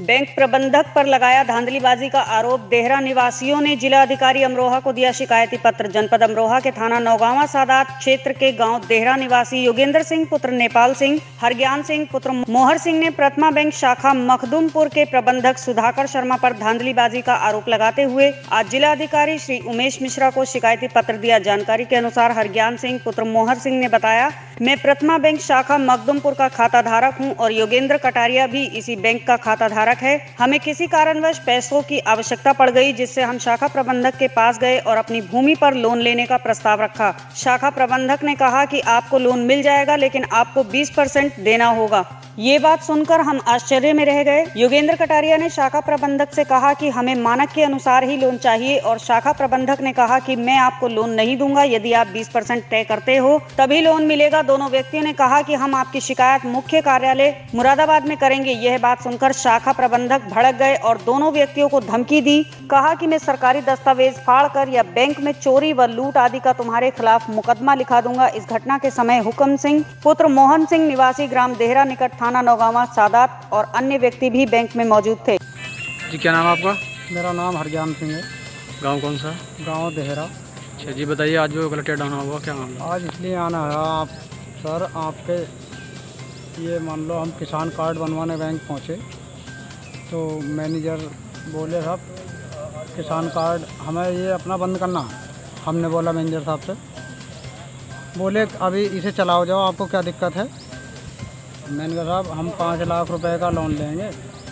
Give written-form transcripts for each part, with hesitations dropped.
Bank प्रबंधक पर लगाया धांधलीबाजी का आरोप। देहरा निवासियों ने जिला अधिकारी अमरोहा को दिया शिकायती पत्र। जनपद अमरोहा के थाना नौगांवा सादात क्षेत्र के गांव देहरा निवासी योगेंद्र सिंह पुत्र नेपाल सिंह, हरज्ञान सिंह पुत्र मोहर सिंह ने प्रथमा बैंक शाखा मखदुमपुर के प्रबंधक सुधाकर शर्मा पर धांधलीबाजी का आरोप लगाते हुए आज जिला अधिकारी श्री उमेश मिश्रा को शिकायती पत्र दिया। जानकारी के अनुसार हरज्ञान सिंह पुत्र मोहर सिंह ने बताया, मैं प्रथमा बैंक शाखा मखदुमपुर का खाता धारक हूं और योगेंद्र कटारिया भी इसी बैंक का खाता धारक है। हमें किसी कारणवश पैसों की आवश्यकता पड़ गई, जिससे हम शाखा प्रबंधक के पास गए और अपनी भूमि पर लोन लेने का प्रस्ताव रखा। शाखा प्रबंधक ने कहा कि आपको लोन मिल जाएगा, लेकिन आपको 20% देना होगा। ये बात सुनकर हम आश्चर्य में रह गए। योगेंद्र कटारिया ने शाखा प्रबंधक से कहा कि हमें मानक के अनुसार ही लोन चाहिए और शाखा प्रबंधक ने कहा कि मैं आपको लोन नहीं दूंगा, यदि आप 20% तय करते हो तभी लोन मिलेगा। दोनों व्यक्तियों ने कहा कि हम आपकी शिकायत मुख्य कार्यालय मुरादाबाद में करेंगे। यह बात सुनकर शाखा प्रबंधक भड़क गए और दोनों व्यक्तियों को धमकी दी। कहा कि मैं सरकारी दस्तावेज फाड़कर या बैंक में चोरी व लूट आदि का तुम्हारे खिलाफ मुकदमा लिखा दूंगा। इस घटना के समय हुक्म सिंह पुत्र मोहन सिंह निवासी ग्राम देहरा निकट थाना नौगांवा सादात और अन्य व्यक्ति भी बैंक में मौजूद थे। जी, क्या नाम है आपका? मेरा नाम हरज्ञान सिंह है। गांव कौन सा? गांव देहरा। अच्छा जी, बताइए आज जो कलेक्टेड आना हुआ क्या मामला? आज इसलिए आना है आप सर, आपके ये मान लो हम किसान कार्ड बनवाने बैंक पहुंचे तो मैनेजर बोले साहब किसान कार्ड हमें ये अपना बंद करना है। हमने बोला मैनेजर साहब से, बोले अभी इसे चलाओ जाओ, आपको क्या दिक्कत है। मैंने कहा साहब हम 5 लाख रुपए का लोन लेंगे।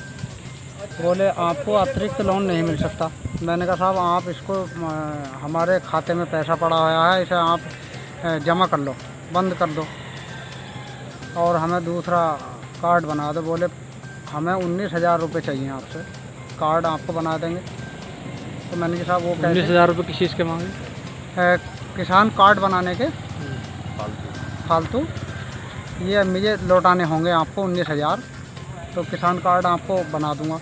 बोले आपको अतिरिक्त लोन नहीं मिल सकता। मैंने कहा साहब आप इसको हमारे खाते में पैसा पड़ा हुआ है, इसे आप जमा कर लो, बंद कर दो और हमें दूसरा कार्ड बना दो। बोले हमें 19,000 रुपये चाहिए आपसे, कार्ड आपको बना देंगे। तो मैंने कहा साहब वो 19,000 रुपये किस चीज़ के मांगे? किसान कार्ड बनाने के फालतू ये मुझे लौटाने होंगे आपको 19,000, तो किसान कार्ड आपको बना दूंगा।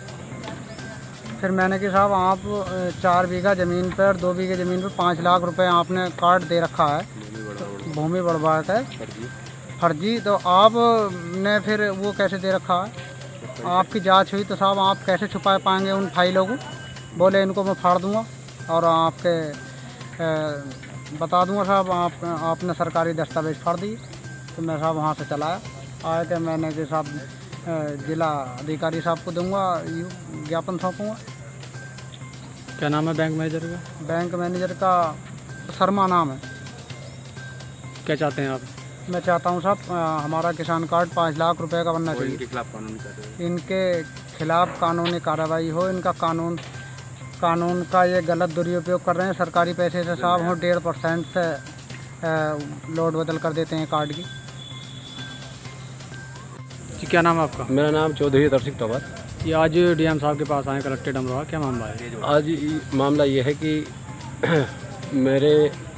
फिर मैंने कहा साहब आप 4 बीघा ज़मीन पर 2 बीघे ज़मीन पर 5 लाख रुपए आपने कार्ड दे रखा है, तो भूमि बढ़वाट है फर्जी, तो आपने फिर वो कैसे दे रखा है? आपकी जांच हुई तो साहब आप कैसे छुपा पाएंगे उन फाइलों को। बोले इनको मैं फाड़ दूंगा और आपके बता दूंगा साहब आपने सरकारी दस्तावेज फाड़ दिए। तो मैं साहब वहाँ से चला आया कि मैंने कि साहब जिला अधिकारी साहब को दूंगा, ज्ञापन सौंपूँगा। क्या नाम है बैंक मैनेजर का? बैंक मैनेजर का शर्मा नाम है। क्या चाहते हैं आप? मैं चाहता हूँ साहब हमारा किसान कार्ड 5 लाख रुपए का बनना चाहिए। इनके खिलाफ कानूनी कार्रवाई हो। इनका कानून का ये गलत दुरुपयोग कर रहे हैं। सरकारी पैसे से साहब हो 1.5% से लोड बदल कर देते हैं कार्ड की। जी, क्या नाम है आपका? मेरा नाम चौधरी दर्शिक तोमर। ये आज डीएम साहब के पास आए कलेक्टेड अमरोहा, क्या मामला है? आज मामला ये है कि मेरे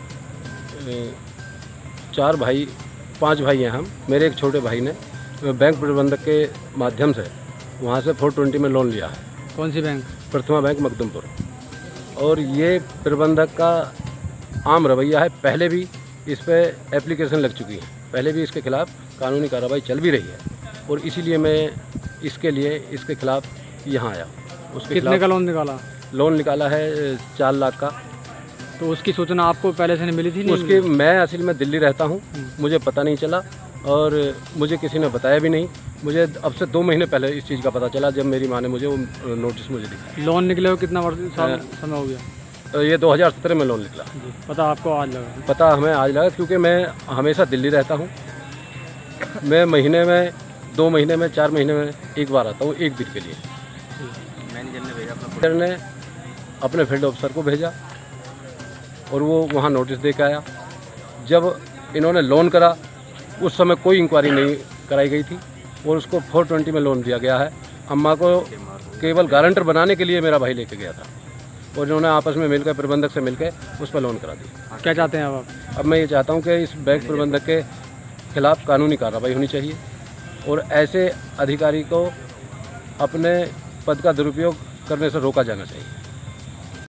5 भाई हैं हम। मेरे एक छोटे भाई ने बैंक प्रबंधक के माध्यम से वहाँ से 420 में लोन लिया है। कौन सी बैंक? प्रथमा बैंक मखदुमपुर। और ये प्रबंधक का आम रवैया है, पहले भी इस पर एप्लीकेशन लग चुकी है, पहले भी इसके खिलाफ कानूनी कार्रवाई चल भी रही है और इसीलिए मैं इसके खिलाफ यहाँ आया। उसके कितने का लोन निकाला? लोन निकाला है 4 लाख का। तो उसकी सूचना आपको पहले से नहीं मिली थी? उसकी मैं असल में दिल्ली रहता हूँ, मुझे पता नहीं चला और मुझे किसी ने बताया भी नहीं। मुझे अब से 2 महीने पहले इस चीज़ का पता चला जब मेरी माँ ने मुझे वो नोटिस मुझे दिया। लोन निकले हो कितना समय हो गया? ये 2017 में लोन निकला। पता आपको आज लगा? पता हमें आज लगा क्योंकि मैं हमेशा दिल्ली रहता हूँ। मैं महीने में 2 महीने में 4 महीने में एक बार आता हूँ, 1 दिन के लिए। मैनेजर ने अपने फील्ड ऑफिसर को भेजा और वो वहाँ नोटिस दे के आया। जब इन्होंने लोन करा उस समय कोई इंक्वायरी नहीं कराई गई थी और उसको 420 में लोन दिया गया है। अम्मा को केवल गारंटर बनाने के लिए मेरा भाई लेके गया था और इन्होंने आपस में मिलकर प्रबंधक से मिलकर उस पर लोन करा दिया। क्या चाहते हैं आप? अब मैं ये चाहता हूँ कि इस बैंक प्रबंधक के खिलाफ कानूनी कार्रवाई होनी चाहिए और ऐसे अधिकारी को अपने पद का दुरुपयोग करने से रोका जाना चाहिए।